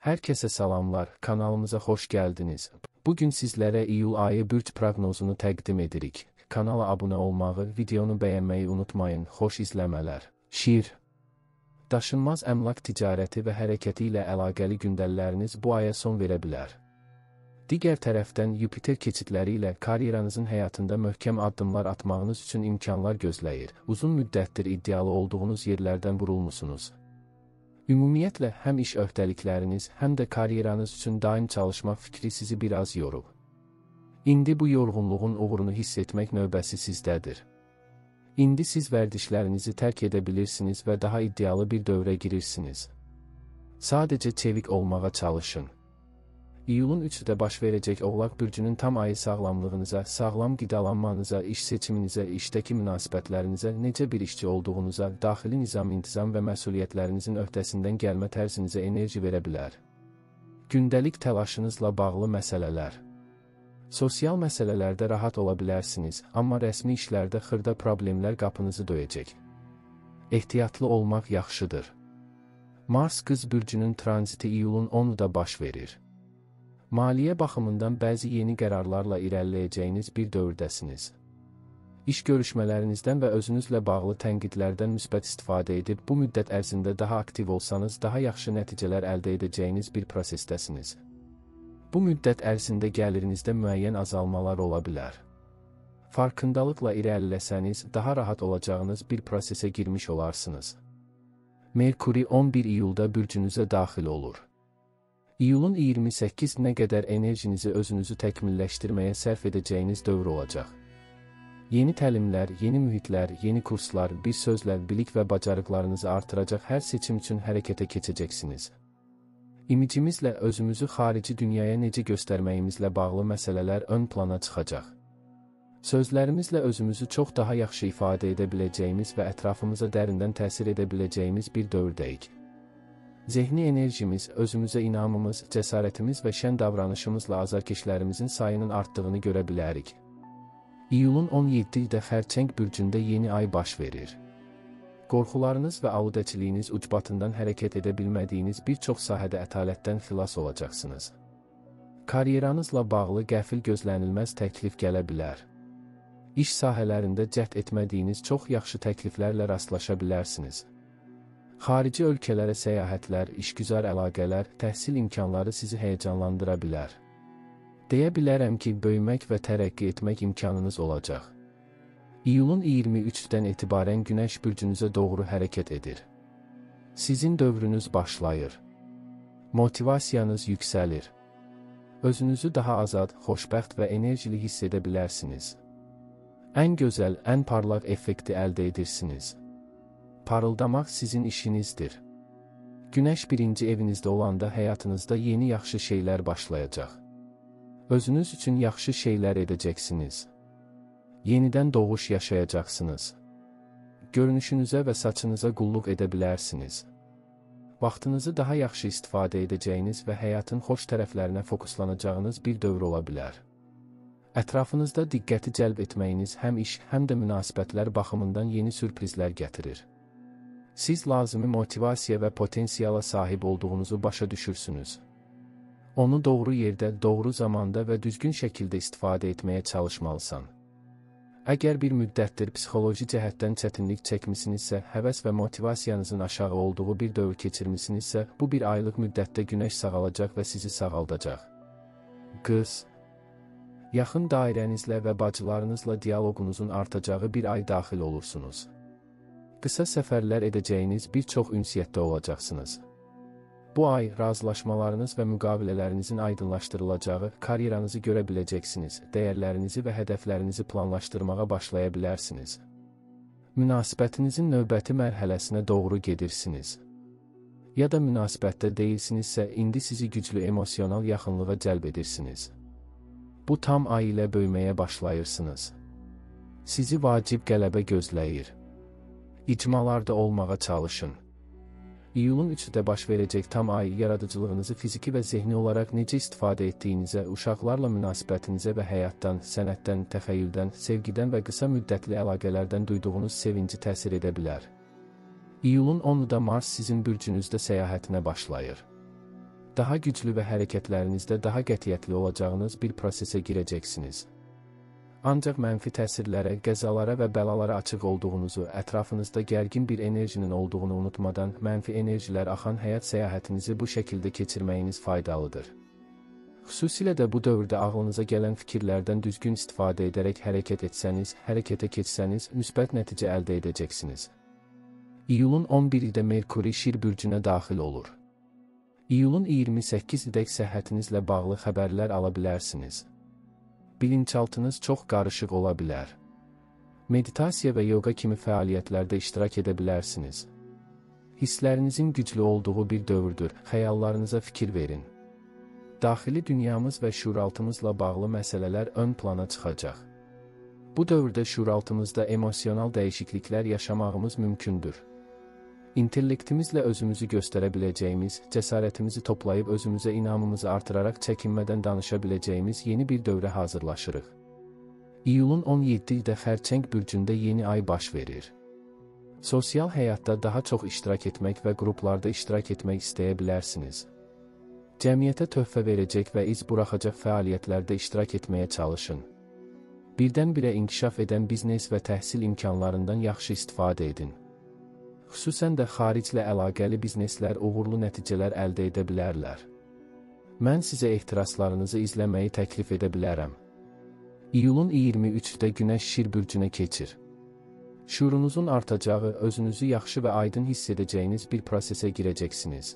Herkese salamlar, kanalımıza hoş geldiniz. Bugün sizlere iyul ayı bürc proqnozunu təqdim edirik. Kanala abunə olmağı, videonu bəyənməyi unutmayın. Xoş izləmələr. Şir. Daşınmaz əmlak ticarəti və hərəkəti ilə əlaqəli gündəlikləriniz bu aya son verə bilər. Digər tərəfdən Yupiter keçidləri ilə karyeranızın həyatında möhkəm addımlar atmağınız üçün imkanlar gözləyir. Uzun müddətdir iddialı olduğunuz yerlərdən vurulmusunuz. Ümumiyyətlə, həm iş öhdəlikləriniz, həm də karyeranız üçün daim çalışmaq fikri sizi biraz yorub. İndi bu yorğunluğun uğrunu hiss etmək növbəsi sizdədir. İndi siz vərdişlərinizi tərk edə bilirsiniz və daha iddialı bir dövrə girirsiniz. Sadəcə çevik olmağa çalışın. İyulun 3-də baş verəcək Oğlaq bürcünün tam ayı sağlamlığınıza, sağlam qidalanmanıza, iş seçiminizə, işdəki münasibətlərinizə, necə bir işçi olduğunuza, daxili nizam-intizam və məsuliyyətlərinizin öhdəsindən gəlmə tərzinizə enerji verə bilər. Gündəlik təlaşınızla bağlı məsələlər. Sosial məsələlərdə rahat ola bilərsiniz, amma rəsmi işlərdə xırda problemlər qapınızı döyəcək. Ehtiyatlı olmaq yaxşıdır. Mars qız bürcünün tranziti iyulun 10-da baş verir. Maliyyə baxımından bəzi yeni qərarlarla irəliləyəcəyiniz bir dövrdəsiniz. İş görüşmələrinizdən və özünüzlə bağlı tənqidlərdən müsbət istifadə edib, bu müddət ərzində daha aktiv olsanız, daha yaxşı nəticələr əldə edəcəyiniz bir prosesdəsiniz. Bu müddət ərzində gəlirinizdə müəyyən azalmalar ola bilər. Farkındalıqla irəliləsəniz, daha rahat olacağınız bir prosesə girmiş olarsınız. Merkuri 11 iyulda bürcünüzə daxil olur. İyulun 28-nə qədər enerjinizi özünüzü təkmilləşdirməyə sərf edəcəyiniz dövr olacaq. Yeni təlimlər, yeni mühitlər, yeni kurslar, bir sözlə bilik və bacarıqlarınızı artıracaq hər seçim üçün hərəkətə keçəcəksiniz. İmicimizlə özümüzü xarici dünyaya necə göstərməyimizlə bağlı məsələlər ön plana çıxacaq. Sözlərimizlə özümüzü çox daha yaxşı ifadə edə biləcəyimiz və ətrafımıza dərindən təsir edə biləcəyimiz bir dövrdəyik. Zehni enerjimiz, özümüzə inamımız, cəsarətimiz və şən davranışımızla azarkeşlərimizin sayının artdığını görə bilərik. İyulun 17-də Xərçəng bürcündə yeni ay baş verir. Qorxularınız və aludəçiliyiniz ucbatından hərəkət edə bilmədiyiniz bir çox sahədə ətalətdən xilas olacaqsınız. Karyeranızla bağlı qəfil gözlənilməz təklif gələ bilər. İş sahələrində cəhd etmədiyiniz çox yaxşı təkliflərlə rastlaşa bilərsiniz. Xarici ölkələrə səyahətlər, işgüzar əlaqələr, təhsil imkanları sizi həyəcanlandıra bilər. Deyə bilərəm ki, böyümək və tərəqqi etmək imkanınız olacaq. İyulun 23-dən etibarən Günəş bürcünüzə doğru hərəkət edir. Sizin dövrünüz başlayır. Motivasiyanız yüksəlir. Özünüzü daha azad, xoşbəxt və enerjili hiss edə bilərsiniz. Ən gözəl, ən parlaq effekti əldə edirsiniz. Parıldamaq sizin işinizdir. Günəş birinci evinizdə olanda həyatınızda yeni yaxşı şeylər başlayacaq. Özünüz üçün yaxşı şeylər edəcəksiniz. Yenidən doğuş yaşayacaqsınız. Görünüşünüzə və saçınıza qulluq edə bilərsiniz. Vaxtınızı daha yaxşı istifadə edəcəyiniz və həyatın xoş tərəflərinə fokuslanacağınız bir dövr ola bilər. Ətrafınızda diqqəti cəlb etməyiniz həm iş, həm də münasibətlər baxımından yeni sürprizlər gətirir. Siz lazımi motivasiya və potensiyala sahib olduğunuzu başa düşürsünüz. Onu doğru yerdə, doğru zamanda və düzgün şəkildə istifadə etməyə çalışmalısan. Əgər bir müddətdir psixoloji cəhətdən çətinlik çəkmisinizsə, həvəs və motivasiyanızın aşağı olduğu bir dövr keçirmisinizsə, bu bir aylıq müddətdə Günəş sağalacaq və sizi sağaldacaq. Qız. Yaxın dairənizlə və bacılarınızla diyaloqunuzun artacağı bir ay daxil olursunuz. Qısa səfərlər edəcəyiniz bir çox ünsiyyətdə olacaqsınız. Bu ay razılaşmalarınız və müqavilələrinizin aydınlaşdırılacağı, karyeranızı görə biləcəksiniz, dəyərlərinizi və hədəflərinizi planlaşdırmağa başlaya bilərsiniz. Münasibətinizin növbəti mərhələsinə doğru gedirsiniz. Ya da münasibətdə deyilsinizsə, indi sizi güclü emosional yaxınlığa cəlb edirsiniz. Bu tam ay ilə böyüməyə başlayırsınız. Sizi vacib qələbə gözləyir. İcmalarda olmağa çalışın. İyulun 3-də baş verəcək tam ay yaradıcılığınızı fiziki və zehni olaraq necə istifadə etdiyinizə, uşaqlarla münasibətinizə və həyatdan, sənətdən, təxəyyüldən, sevgidən və qısa müddətli əlaqələrdən duyduğunuz sevinci təsir edə bilər. İyulun 10-da Mars sizin bürcünüzdə səyahətinə başlayır. Daha güclü və hərəkətlərinizdə daha qətiyyətli olacağınız bir prosesə girəcəksiniz. Ancaq mənfi təsirlərə, qəzalara və bəlalara açıq olduğunuzu, ətrafınızda gərgin bir enerjinin olduğunu unutmadan mənfi enerjilər axan həyat səyahətinizi bu şəkildə keçirməyiniz faydalıdır. Xüsusilə də bu dövrdə ağlınıza gələn fikirlərdən düzgün istifadə edərək hərəkət etsəniz, hərəkətə keçsəniz, müsbət nəticə əldə edəcəksiniz. İyulun 11-də Merkuri Şir bürcünə daxil olur. İyulun 28-də səhhətinizlə bağlı xəbərlər ala bilərsiniz. Bilinçaltınız çox qarışıq ola bilər. Meditasiya və yoga kimi fəaliyyətlərdə iştirak edə bilərsiniz. Hisslərinizin güclü olduğu bir dövrdür, xəyallarınıza fikir verin. Daxili dünyamız və şuuraltımızla bağlı məsələlər ön plana çıxacaq. Bu dövrdə şuuraltımızda emosional dəyişikliklər yaşamağımız mümkündür. İntellektimizlə özümüzü göstərə biləcəyimiz, cəsarətimizi toplayıb özümüzə inamımızı artıraraq çəkinmədən danışa biləcəyimiz yeni bir dövrə hazırlaşırıq. İyulun 17-də Xərçəng bürcündə yeni ay baş verir. Sosial həyatda daha çox iştirak etmək və qruplarda iştirak etmək istəyə bilərsiniz. Cəmiyyətə töhfə verəcək və iz buraxacaq fəaliyyətlərdə iştirak etməyə çalışın. Birdən-birə inkişaf edən biznes və təhsil imkanlarından yaxşı istifadə edin. Xüsusən də xariclə əlaqəli bizneslər uğurlu nəticələr əldə edə bilərlər. Mən sizə ehtiraslarınızı izləməyi təklif edə bilərəm. İyulun 23-də Günəş Şir bürcünə keçir. Şuurunuzun artacağı, özünüzü yaxşı və aydın hiss edəcəyiniz bir prosesə girəcəksiniz.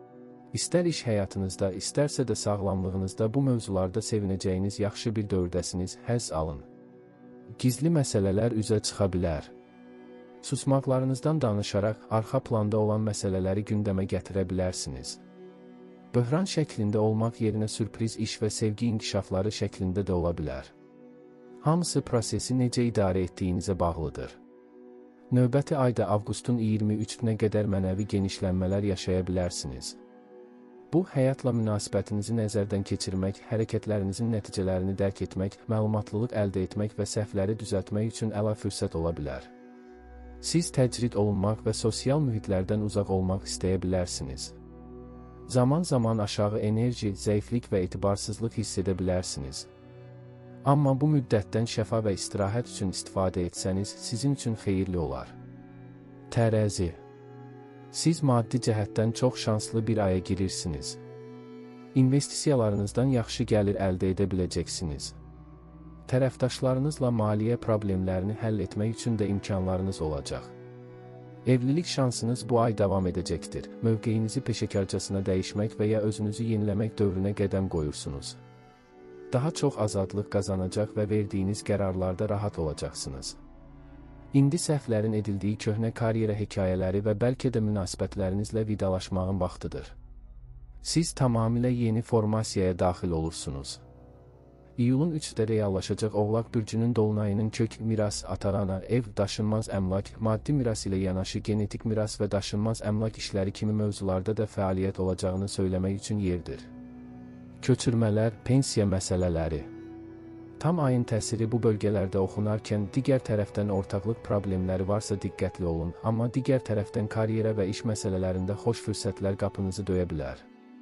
İstər iş həyatınızda, istərsə də sağlamlığınızda bu mövzularda sevinəcəyiniz yaxşı bir dövrdəsiniz, həzz alın. Gizli məsələlər üzə çıxa bilər. Susmaqlarınızdan danışaraq, arxa planda olan məsələləri gündəmə gətirə bilərsiniz. Böhran şəklində olmaq yerinə sürpriz iş və sevgi inkişafları şəklində də ola bilər. Hamısı prosesi necə idarə etdiyinizə bağlıdır. Növbəti ayda avqustun 23-nə qədər mənəvi genişlənmələr yaşaya bilərsiniz. Bu, həyatla münasibətinizi nəzərdən keçirmək, hərəkətlərinizin nəticələrini dərk etmək, məlumatlılıq əldə etmək və səhvləri düzəltmək üçün əla fürsət ola bilər. Siz təcrid olunmaq və sosial mühitlərdən uzaq olmaq istəyə bilərsiniz. Zaman-zaman aşağı enerji, zəiflik və etibarsızlıq hiss edə bilərsiniz. Amma bu müddətdən şəfa və istirahət üçün istifadə etsəniz, sizin üçün xeyirli olar. Tərəzi. Siz maddi cəhətdən çox şanslı bir aya girirsiniz. İnvestisiyalarınızdan yaxşı gəlir əldə edə biləcəksiniz. Tərəfdaşlarınızla maliyyə problemlərini həll etmək üçün də imkanlarınız olacaq. Evlilik şansınız bu ay davam edəcəkdir. Mövqeyinizi peşəkarcasına dəyişmək və ya özünüzü yeniləmək dövrünə qədəm qoyursunuz. Daha çox azadlıq qazanacaq və verdiyiniz qərarlarda rahat olacaqsınız. İndi səhvlərin edildiyi köhnə karyera hekayələri və bəlkə də münasibətlərinizlə vidalaşmağın vaxtıdır. Siz tamamilə yeni formasiyaya daxil olursunuz. İyulun 3-də reallaşacaq Oğlaq bürcünün dolunayının kök, miras, atarana, ev, daşınmaz əmlak, maddi miras ilə yanaşı genetik miras və daşınmaz əmlak işləri kimi mövzularda da fəaliyyət olacağını söyləmək üçün yerdir. Köçürmələr, pensiya məsələləri. Tam ayın təsiri bu bölgələrdə oxunarkən digər tərəfdən ortaqlıq problemləri varsa diqqətli olun, amma digər tərəfdən karyera və iş məsələlərində xoş fürsətlər qapınızı döyə bilər.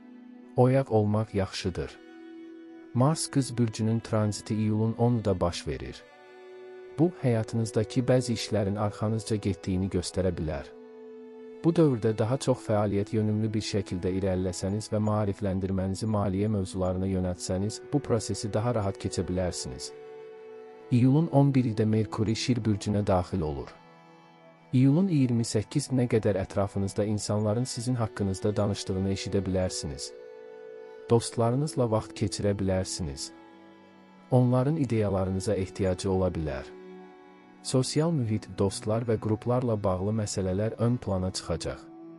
Oyaq olmaq yaxşıdır. Mars Qız bürcünün tranziti iyulun 10-da baş verir. Bu, həyatınızdakı bəzi işlərin arxanızca getdiyini göstərə bilər. Bu dövrdə daha çox fəaliyyət yönümlü bir şəkildə irəliləsəniz və maarifləndirmənizi maliyyə mövzularına yönəltsəniz, bu prosesi daha rahat keçə bilərsiniz. İyulun 11-də Merkuri Şir bürcünə daxil olur. İyulun 28-nə qədər ətrafınızda insanların sizin haqqınızda danışdığını eşidə bilərsiniz. Dostlarınızla vaxt keçirə bilərsiniz. Onların ideyalarınıza ehtiyacı ola bilər. Sosial mühit, dostlar və qruplarla bağlı məsələlər ön plana çıxacaq.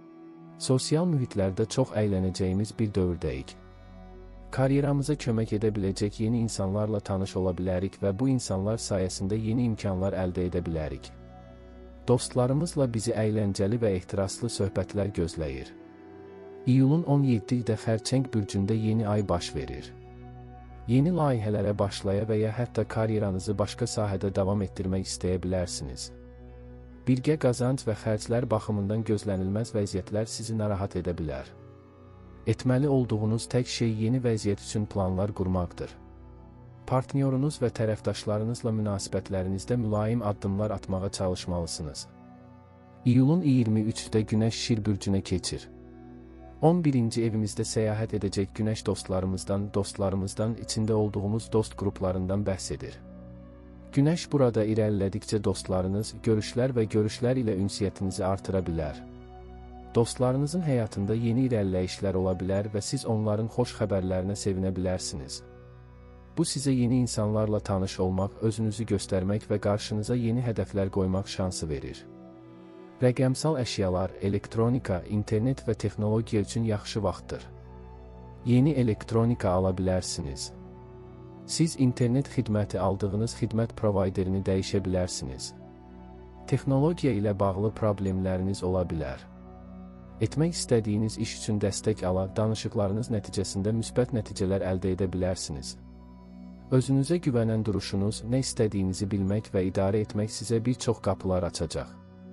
Sosial mühitlərdə çox əylənəcəyimiz bir dövrdəyik. Karyeramıza kömək edə biləcək yeni insanlarla tanış ola bilərik və bu insanlar sayəsində yeni imkanlar əldə edə bilərik. Dostlarımızla bizi əyləncəli və ehtiraslı söhbətlər gözləyir. İyulun 17-də Xərçəng bürcündə yeni ay baş verir. Yeni layihələrə başlaya və ya hətta karyeranızı başqa sahədə davam etdirmək istəyə bilərsiniz. Birgə qazanc və xərclər baxımından gözlənilməz vəziyyətlər sizi narahat edə bilər. Etməli olduğunuz tək şey yeni vəziyyət üçün planlar qurmaqdır. Partnyorunuz və tərəfdaşlarınızla münasibətlərinizdə mülayim addımlar atmağa çalışmalısınız. İyulun 23-də Günəş Şir bürcünə keçir. 11-ci evimizdə səyahət edəcək Günəş dostlarımızdan, içində olduğumuz dost qruplarından bəhs edir. Günəş burada irəlilədikcə dostlarınız, görüşlər ilə ünsiyyətinizi artıra bilər. Dostlarınızın həyatında yeni irəliləyişlər ola bilər və siz onların xoş xəbərlərinə sevinə bilərsiniz. Bu sizə yeni insanlarla tanış olmaq, özünüzü göstərmək və qarşınıza yeni hədəflər qoymaq şansı verir. Rəqəmsal əşyalar, elektronika, internet və texnologiya üçün yaxşı vaxtdır. Yeni elektronika ala bilərsiniz. Siz internet xidməti aldığınız xidmət provayderini dəyişə bilərsiniz. Texnologiya ilə bağlı problemləriniz ola bilər. Etmək istədiyiniz iş üçün dəstək ala, danışıqlarınız nəticəsində müsbət nəticələr əldə edə bilərsiniz. Özünüzə güvənən duruşunuz, nə istədiyinizi bilmək və idarə etmək sizə bir çox qapılar açacaq.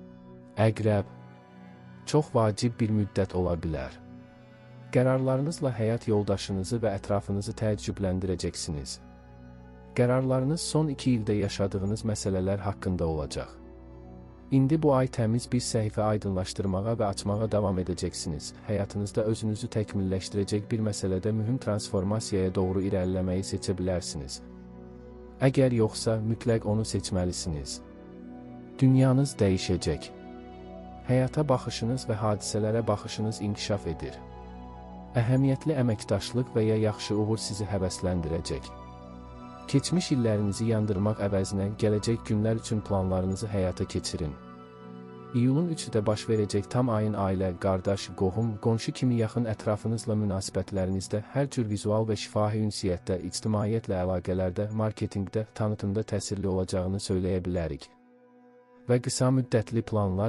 Əqrəb, çox vacib bir müddət ola bilər. Qərarlarınızla həyat yoldaşınızı və ətrafınızı təəccübləndirəcəksiniz. Qərarlarınız son 2 ildə yaşadığınız məsələlər haqqında olacaq. İndi bu ay təmiz bir səhifə aydınlaşdırmağa və açmağa davam edəcəksiniz. Həyatınızda özünüzü təkmilləşdirəcək bir məsələdə mühüm transformasiyaya doğru irəliləməyi seçə bilərsiniz. Əgər yoxsa, mütləq onu seçməlisiniz. Dünyanız dəyişəcək. Həyata baxışınız və hadisələrə baxışınız inkişaf edir. Əhəmiyyətli əməkdaşlıq və ya yaxşı uğur sizi həvəsləndirəcək. Keçmiş illərinizi yandırmaq əvəzinə gələcək günlər üçün planlarınızı həyata keçirin. İyulun 3-də baş verəcək tam ayın ailə, qardaş, qohum, qonşu kimi yaxın ətrafınızla münasibətlərinizdə, hər cür vizual və şifahi ünsiyyətdə, ictimaiyyətlə əlaqələrdə, marketinqdə, tanıtımda təsirli olacağını söyləyə bilərik. Və qısa müddətli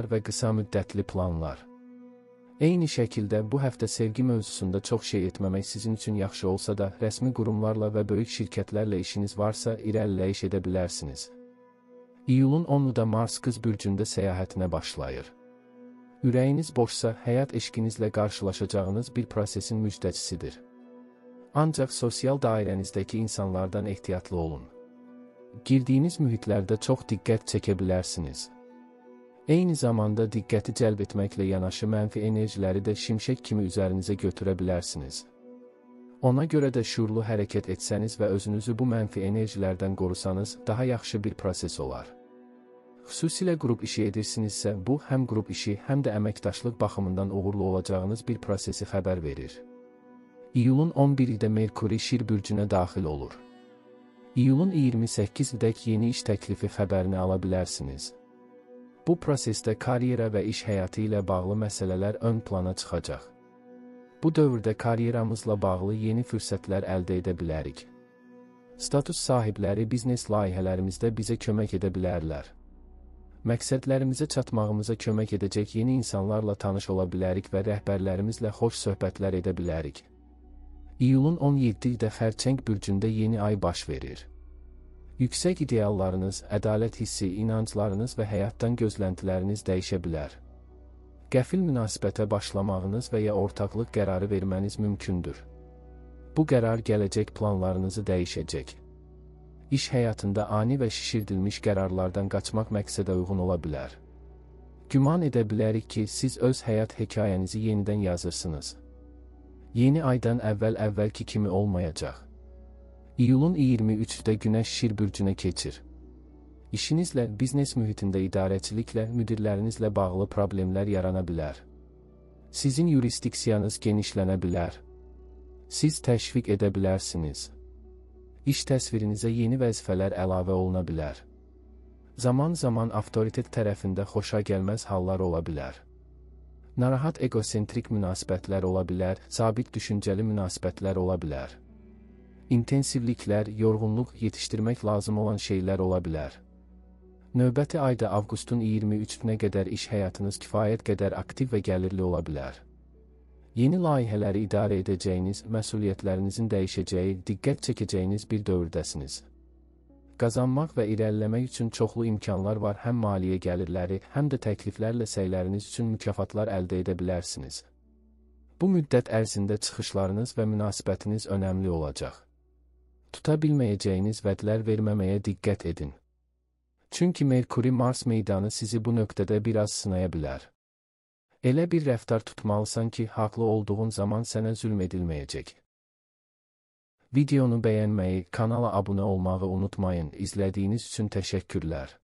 planlar. Eyni şəkildə bu həftə sevgi mövzusunda çox şey etməmək sizin üçün yaxşı olsa da, rəsmi qurumlarla və böyük şirkətlərlə işiniz varsa, irəliləyiş edə bilərsiniz. İyulun 10-da Mars Qız bürcündə səyahətinə başlayır. Ürəyiniz boşsa, həyat eşqinizlə qarşılaşacağınız bir prosesin müjdəçisidir. Ancaq sosial dairənizdəki insanlardan ehtiyatlı olun. Girdiyiniz mühitlərdə çox diqqət çəkə bilərsiniz. Eyni zamanda diqqəti cəlb etməklə yanaşı mənfi enerjiləri də şimşək kimi üzərinizə götürə bilərsiniz. Ona görə də şuurlu hərəkət etsəniz və özünüzü bu mənfi enerjilərdən qorusanız, daha yaxşı bir proses olar. Xüsusilə qrup işi edirsinizsə, bu həm qrup işi, həm də əməkdaşlıq baxımından uğurlu olacağınız bir prosesi xəbər verir. İyulun 11-də Merkuri Şir bürcünə daxil olur. İyulun 28-dək yeni iş təklifi xəbərini ala bilərsiniz. Bu prosesdə karyera və iş həyatı ilə bağlı məsələlər ön plana çıxacaq. Bu dövrdə karyeramızla bağlı yeni fürsətlər əldə edə bilərik. Status sahibləri biznes layihələrimizdə bizə kömək edə bilərlər. Məqsədlərimizə çatmağımıza kömək edəcək yeni insanlarla tanış ola bilərik və rəhbərlərimizlə xoş söhbətlər edə bilərik. İyulun 17-də Xərçəng bürcündə yeni ay baş verir. Yüksək ideallarınız, ədalət hissi, inanclarınız və həyatdan gözləntiləriniz dəyişə bilər. Qəfil münasibətə başlamağınız və ya ortaqlıq qərarı verməniz mümkündür. Bu qərar gələcək planlarınızı dəyişəcək. İş həyatında ani və şişirdilmiş qərarlardan qaçmaq məqsədə uyğun ola bilər. Güman edə bilərik ki, siz öz həyat hekayənizi yenidən yazırsınız. Yeni aydan əvvəlki kimi olmayacaq. İyulun 23-də Günəş Şir bürcünə keçir. İşinizlə, biznes mühitində idarəçiliklə, müdirlərinizlə bağlı problemlər yarana bilər. Sizin yurisdiksiyanız genişlənə bilər. Siz təşviq edə bilərsiniz. İş təsvirinizə yeni vəzifələr əlavə oluna bilər. Zaman-zaman avtoritet tərəfində xoşagəlməz hallar ola bilər. Narahat egosentrik münasibətlər ola bilər, sabit düşüncəli münasibətlər ola bilər. İntensivliklər, yorğunluq, yetişdirmək lazım olan şeylər ola bilər. Növbəti ayda avqustun 23-nə qədər iş həyatınız kifayət qədər aktiv və gəlirli ola bilər. Yeni layihələri idarə edəcəyiniz, məsuliyyətlərinizin dəyişəcəyi, diqqət çəkəcəyiniz bir dövrdəsiniz. Qazanmaq və irəliləmək üçün çoxlu imkanlar var, həm maliyyə gəlirləri, həm də təkliflərlə səyləriniz üçün mükafatlar əldə edə bilərsiniz. Bu müddət ərzində çıxışlarınız və münasibətiniz önəmli olacaq. Tuta bilməyəcəyiniz vədlər verməməyə diqqət edin. Çünki Merkuri-Mars meydanı sizi bu nöqtədə biraz sınaya bilər. Elə bir rəftar tutmalısan ki, haqlı olduğun zaman sənə zülm edilməyəcək. Videonu bəyənməyi, kanala abunə olmağı unutmayın. İzlədiyiniz üçün təşəkkürlər.